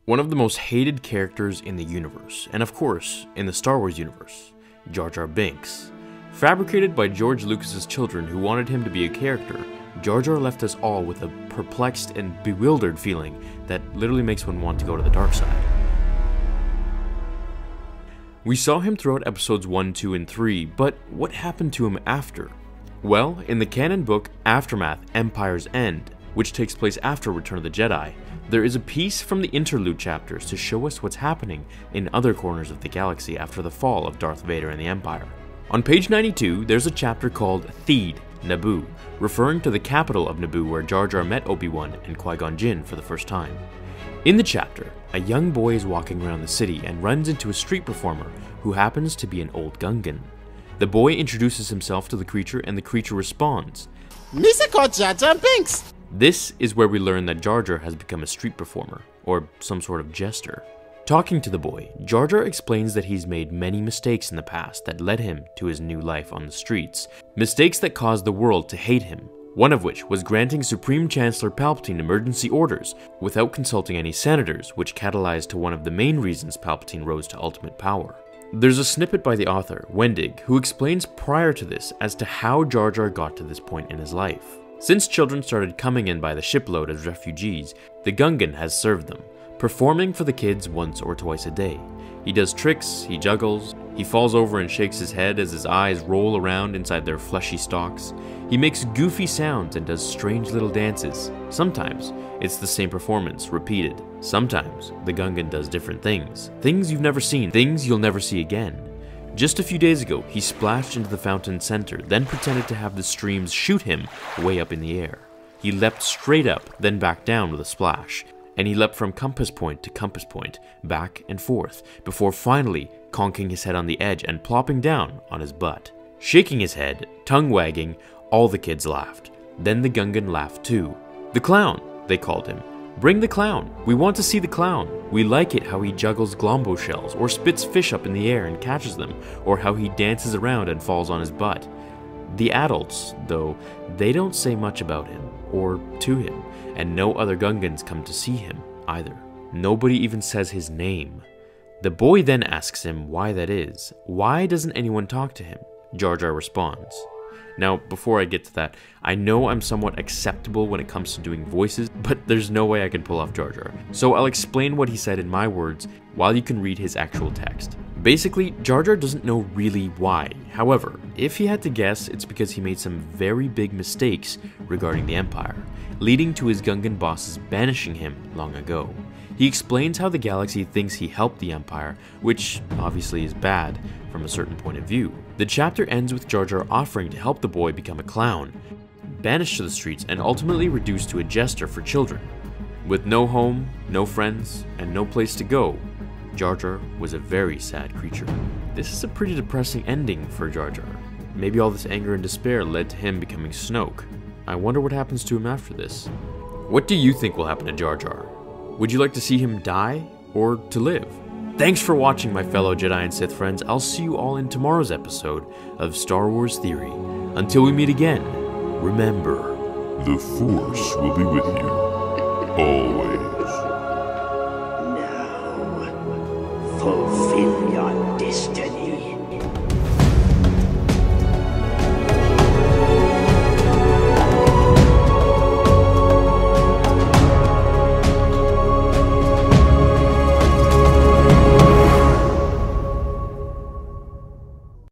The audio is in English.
One of the most hated characters in the universe, and of course, in the Star Wars universe, Jar Jar Binks. Fabricated by George Lucas's children who wanted him to be a character, Jar Jar left us all with a perplexed and bewildered feeling that literally makes one want to go to the dark side. We saw him throughout episodes 1, 2, and 3, but what happened to him after? Well, in the canon book Aftermath: Empire's End, which takes place after Return of the Jedi, there is a piece from the interlude chapters to show us what's happening in other corners of the galaxy after the fall of Darth Vader and the Empire. On page 92, there's a chapter called Theed, Naboo, referring to the capital of Naboo where Jar Jar met Obi-Wan and Qui-Gon Jinn for the first time. In the chapter, a young boy is walking around the city and runs into a street performer who happens to be an old Gungan. The boy introduces himself to the creature and the creature responds, "Misako Jar Jar Binks!" This is where we learn that Jar Jar has become a street performer, or some sort of jester. Talking to the boy, Jar Jar explains that he's made many mistakes in the past that led him to his new life on the streets. Mistakes that caused the world to hate him, one of which was granting Supreme Chancellor Palpatine emergency orders without consulting any senators, which catalyzed to one of the main reasons Palpatine rose to ultimate power. There's a snippet by the author, Wendig, who explains prior to this as to how Jar Jar got to this point in his life. Since children started coming in by the shipload as refugees, the Gungan has served them, performing for the kids once or twice a day. He does tricks, he juggles, he falls over and shakes his head as his eyes roll around inside their fleshy stalks. He makes goofy sounds and does strange little dances. Sometimes it's the same performance, repeated. Sometimes the Gungan does different things. Things you've never seen, things you'll never see again. Just a few days ago, he splashed into the fountain center, then pretended to have the streams shoot him way up in the air. He leapt straight up, then back down with a splash, and he leapt from compass point to compass point, back and forth, before finally conking his head on the edge and plopping down on his butt. Shaking his head, tongue wagging, all the kids laughed. Then the Gungan laughed too. "The clown," they called him. "Bring the clown. We want to see the clown. We like it how he juggles glombo shells, or spits fish up in the air and catches them, or how he dances around and falls on his butt." The adults, though, they don't say much about him, or to him, and no other Gungans come to see him, either. Nobody even says his name. The boy then asks him why that is. Why doesn't anyone talk to him? Jar Jar responds. Now, before I get to that, I know I'm somewhat acceptable when it comes to doing voices, but there's no way I can pull off Jar Jar. So I'll explain what he said in my words while you can read his actual text. Basically, Jar Jar doesn't know really why. However, if he had to guess, it's because he made some very big mistakes regarding the Empire, leading to his Gungan bosses banishing him long ago. He explains how the galaxy thinks he helped the Empire, which obviously is bad from a certain point of view. The chapter ends with Jar Jar offering to help the boy become a clown, banished to the streets and ultimately reduced to a jester for children. With no home, no friends, and no place to go, Jar Jar was a very sad creature. This is a pretty depressing ending for Jar Jar. Maybe all this anger and despair led to him becoming Snoke. I wonder what happens to him after this. What do you think will happen to Jar Jar? Would you like to see him die, or to live? Thanks for watching, my fellow Jedi and Sith friends. I'll see you all in tomorrow's episode of Star Wars Theory. Until we meet again, remember, the Force will be with you, always. Now, fulfill